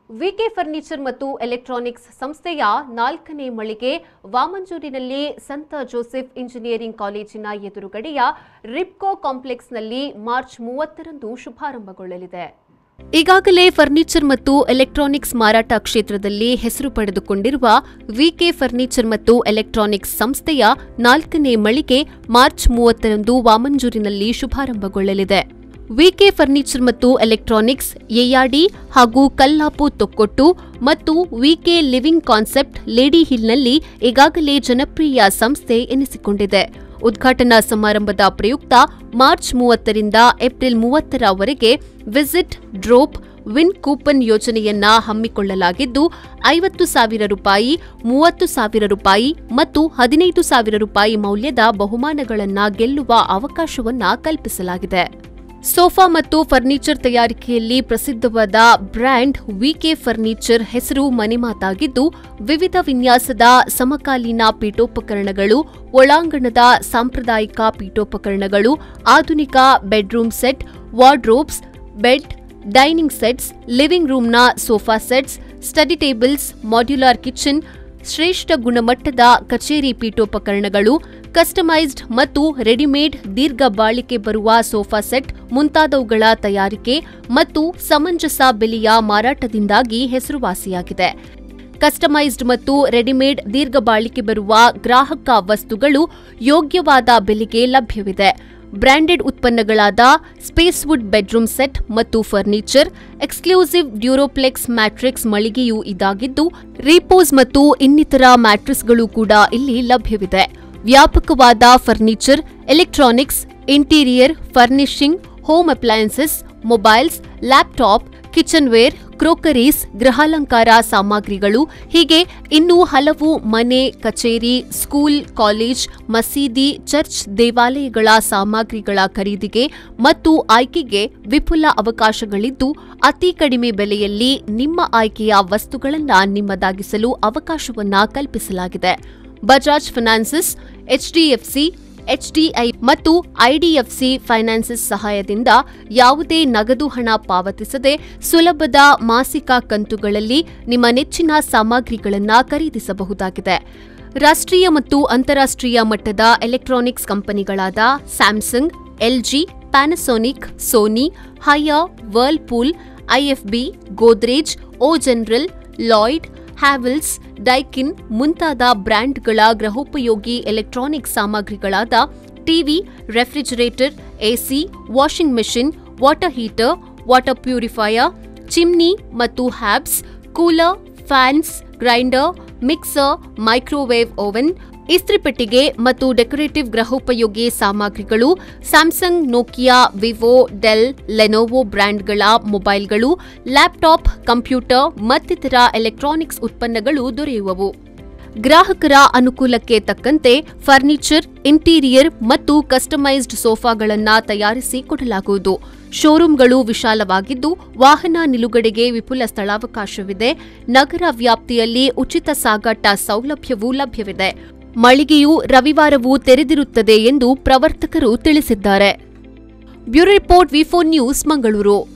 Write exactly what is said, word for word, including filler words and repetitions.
ವಿಕೆ furniture ಮತ್ತು electronics ಸಂಸ್ಥೆಯ ನಾಲ್ಕನೇ ಮಳಿಗೆ ವಾಮಂಜೂರಿನಲ್ಲಿ ಸಂತ ಜೋಸೆಫ್ ಇಂಜಿನಿಯರಿಂಗ್ ಕಾಲೇಜಿನ ಎದುರುಗಡೆಯ ರಿಪ್ಕೋ ಕಾಂಪ್ಲೆಕ್ಸ್ನಲ್ಲಿ ಮಾರ್ಚ್ ಮೂವತ್ತರಂದು ಶುಭಾರಂಭಗೊಳ್ಳಲಿದೆ. ಈಗಾಗಲೇ ಫರ್ನಿಚರ್ ಮತ್ತು ಎಲೆಕ್ಟ್ರಾನಿಕ್ಸ್ ಮಾರಾಟ ಕ್ಷೇತ್ರದಲ್ಲಿ ಹೆಸರು ಪಡೆದುಕೊಂಡಿರುವ ವಿಕೆ ಫರ್ನಿಚರ್ ಮತ್ತು ಎಲೆಕ್ಟ್ರಾನಿಕ್ಸ್ ಸಂಸ್ಥೆಯ ನಾಲ್ಕನೇ ಮಳಿಗೆ ಮಾರ್ಚ್ ಮೂವತ್ತರಂದು ವಾಮಂಜೂರಿನಲ್ಲಿ ಶುಭಾರಂಭಗೊಳ್ಳಲಿದೆ. ವಿಕೆ ಫರ್ನಿಚರ್ ಮತ್ತು ಎಲೆಕ್ಟ್ರಾನಿಕ್ಸ್ ಎಯಾಡಿ ಹಾಗೂ ಕಲ್ಲಾಪು ತೊಕ್ಕೊಟ್ಟು ಮತ್ತು ವಿಕೆ ಲಿವಿಂಗ್ ಕಾನ್ಸೆಪ್ಟ್ ಲೇಡಿ ಹಿಲ್ನಲ್ಲಿ ಈಗಾಗಲೇ ಜನಪ್ರಿಯ ಸಂಸ್ಥೆ ಎನಿಸಿಕೊಂಡಿದೆ. ಉದ್ಘಾಟನಾ ಸಮಾರಂಭದ ಪ್ರಯುಕ್ತ ಮಾರ್ಚ್ ಮೂವತ್ತರಿಂದ ಏಪ್ರಿಲ್ ಮೂವತ್ತರವರೆಗೆ ವಿಸಿಟ್ ಡ್ರೋಪ್ ವಿನ್ ಕೂಪನ್ ಯೋಜನೆಯನ್ನ ಹಮ್ಮಿಕೊಳ್ಳಲಾಗಿದ್ದು ಐವತ್ತು ಸಾವಿರ ರೂಪಾಯಿ, ಮೂವತ್ತು ಸಾವಿರ ರೂಪಾಯಿ ಮತ್ತು ಹದಿನೈದು ಸಾವಿರ ರೂಪಾಯಿ ಮೌಲ್ಯದ ಬಹುಮಾನಗಳನ್ನ ಗೆಲ್ಲುವ ಅವಕಾಶವನ್ನ ಕಲ್ಪಿಸಲಾಗಿದೆ. ಸೋಫಾ ಮತ್ತು ಫರ್ನಿಚರ್ ತಯಾರಿಕೆಯಲ್ಲಿ ಪ್ರಸಿದ್ಧವಾದ ಬ್ರ್ಯಾಂಡ್ ವಿಕೆ ಫರ್ನಿಚರ್ ಹೆಸರು ಮನೆಮಾತಾಗಿದ್ದು, ವಿವಿಧ ವಿನ್ಯಾಸದ ಸಮಕಾಲೀನ ಪೀಠೋಪಕರಣಗಳು, ಒಳಾಂಗಣದ ಸಾಂಪ್ರದಾಯಿಕ ಪೀಠೋಪಕರಣಗಳು, ಆಧುನಿಕ bedroom set, wardrobes, bed, dining sets, living ರೂಮ್ನ sofa sets, study tables, modular kitchen, ಶ್ರೇಷ್ಠ ಗುಣಮಟ್ಟದ ಕಚೇರಿ ಪೀಠೋಪಕರಣಗಳು, ಕಸ್ಟಮೈಸ್ಡ್ ಮತ್ತು ರೆಡಿಮೇಡ್ ದೀರ್ಘ ಬಾಳಿಕೆ ಬರುವ ಸೋಫಾ ಸೆಟ್ ಮುಂತಾದವುಗಳ ತಯಾರಿಕೆ ಮತ್ತು ಸಮಂಜಸ ಬೆಲೆಯ ಮಾರಾಟದಿಂದಾಗಿ ಹೆಸರುವಾಸಿಯಾಗಿದೆ. ಕಸ್ಟಮೈಸ್ಡ್ ಮತ್ತು ರೆಡಿಮೇಡ್ ದೀರ್ಘ ಬಾಳಿಕೆ ಬರುವ ಗ್ರಾಹಕ ವಸ್ತುಗಳು ಯೋಗ್ಯವಾದ ಬೆಲೆಗೆ ಲಭ್ಯವಿದೆ. ಬ್ರಾಂಡೆಡ್ ಉತ್ಪನ್ನಗಳಾದ ಸ್ಪೇಸ್ವುಡ್ ಬೆಡ್ರೂಮ್ ಸೆಟ್ ಮತ್ತು ಫರ್ನಿಚರ್, ಎಕ್ಸ್ಕ್ಲೂಸಿವ್ ಡ್ಯೂರೋಪ್ಲೆಕ್ಸ್ ಮ್ಯಾಟ್ರಿಕ್ಸ್ ಮಳಿಗೆಯೂ ಇದಾಗಿದ್ದು, ರೀಪೋಸ್ ಮತ್ತು ಇನ್ನಿತರ ಮ್ಯಾಟ್ರಿಕ್ಸ್ಗಳು ಕೂಡ ಇಲ್ಲಿ ಲಭ್ಯವಿದೆ. ವ್ಯಾಪಕವಾದ furniture, electronics, interior, furnishing, home appliances, mobiles, laptop, kitchen ware, crockeries, ಗೃಹಾಲಂಕಾರ ಸಾಮಗ್ರಿಗಳು ಹೀಗೆ ಇನ್ನೂ ಹಲವು ಮನೆ, ಕಚೇರಿ, ಸ್ಕೂಲ್, ಕಾಲೇಜ್, ಮಸೀದಿ, ಚರ್ಚ್, ದೇವಾಲಯಗಳ ಸಾಮಗ್ರಿಗಳ ಖರೀದಿಗೆ ಮತ್ತು ಆಯ್ಕೆಗೆ ವಿಪುಲ ಅವಕಾಶಗಳಿದ್ದು, ಅತಿ ಕಡಿಮೆ ಬೆಲೆಯಲ್ಲಿ ನಿಮ್ಮ ಆಯ್ಕೆಯ ವಸ್ತುಗಳನ್ನು ನಿಮ್ಮದಾಗಿಸಲು ಅವಕಾಶವನ್ನ ಕಲ್ಪಿಸಲಾಗಿದೆ. ಬಜಾಜ್ ಫೈನಾನ್ಸಸ್, ಎಚ್ಡಿಎಫ್ಸಿ, ಎಚ್ಡಿಐ ಮತ್ತು ಐಡಿಎಫ್ಸಿ ಫೈನಾನ್ಸಸ್ ಸಹಾಯದಿಂದ ಯಾವುದೇ ನಗದು ಹಣ ಪಾವತಿಸದೆ ಸುಲಭದ ಮಾಸಿಕ ಕಂತುಗಳಲ್ಲಿ ನಿಮ್ಮ ನೆಚ್ಚಿನ ಸಾಮಗ್ರಿಗಳನ್ನು ಖರೀದಿಸಬಹುದಾಗಿದೆ. ರಾಷ್ಟ್ರೀಯ ಮತ್ತು ಅಂತಾರಾಷ್ಟ್ರೀಯ ಮಟ್ಟದ ಎಲೆಕ್ಟ್ರಾನಿಕ್ಸ್ ಕಂಪನಿಗಳಾದ Samsung, LG, Panasonic, Sony, Haier, Whirlpool, IFB, Godrej, O General, Lloyd, Havells, Daikin ಮುಂತಾದ ಬ್ರ್ಯಾಂಡ್ಗಳ ಗೃಹೋಪಯೋಗಿ ಎಲೆಕ್ಟ್ರಾನಿಕ್ ಸಾಮಗ್ರಿಗಳಾದ TV, refrigerator, AC, washing machine, water heater, water purifier, chimney ಮತ್ತು hobs, cooler, fans, grinder, mixer, microwave oven, ಇಸ್ತ್ರಿಪೆಟ್ಟಿಗೆ ಮತ್ತು decorative ಗೃಹೋಪಯೋಗಿ ಸಾಮಗ್ರಿಗಳು, Samsung, Nokia, Vivo, Dell, Lenovo ಬ್ರ್ಯಾಂಡ್ಗಳ ಮೊಬೈಲ್ಗಳು, ಲ್ಯಾಪ್ಟಾಪ್, ಕಂಪ್ಯೂಟರ್ ಮತ್ತಿತರ ಎಲೆಕ್ಟ್ರಾನಿಕ್ಸ್ ಉತ್ಪನ್ನಗಳು ದೊರೆಯುವವು. ಗ್ರಾಹಕರ ಅನುಕೂಲಕ್ಕೆ ತಕ್ಕಂತೆ ಫರ್ನಿಚರ್, ಇಂಟೀರಿಯರ್ ಮತ್ತು ಕಸ್ಟಮೈಸ್ಡ್ ಸೋಫಾಗಳನ್ನು ತಯಾರಿಸಿ ಕೊಡಲಾಗುವುದು. ಶೋರೂಂಗಳು ವಿಶಾಲವಾಗಿದ್ದು, ವಾಹನ ನಿಲುಗಡೆಗೆ ವಿಪುಲ ಸ್ಥಳಾವಕಾಶವಿದೆ. ನಗರ ವ್ಯಾಪ್ತಿಯಲ್ಲಿ ಉಚಿತ ಸಾಗಾಟ ಸೌಲಭ್ಯವೂ ಲಭ್ಯವಿದೆ. ಮಳಿಗೆಯು ರವಿವಾರವೂ ತೆರೆದಿರುತ್ತದೆ ಎಂದು ಪ್ರವರ್ತಕರು ತಿಳಿಸಿದ್ದಾರೆ. Bureau report V four news, Mangaluru.